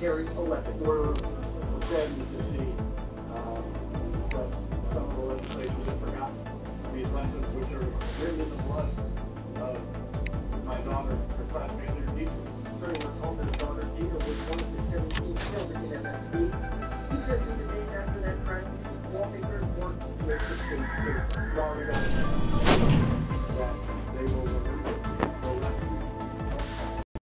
carry a weapon. We're saddened to see that some of the legislators have forgotten these lessons, which are written in the blood of my daughter, her classmates, and her teachers. Attorney told his daughter Gina was one of the 17 killed in MSD. He says in the days after that tragedy, lawmakers worked to make the state safer. Long ago, that they will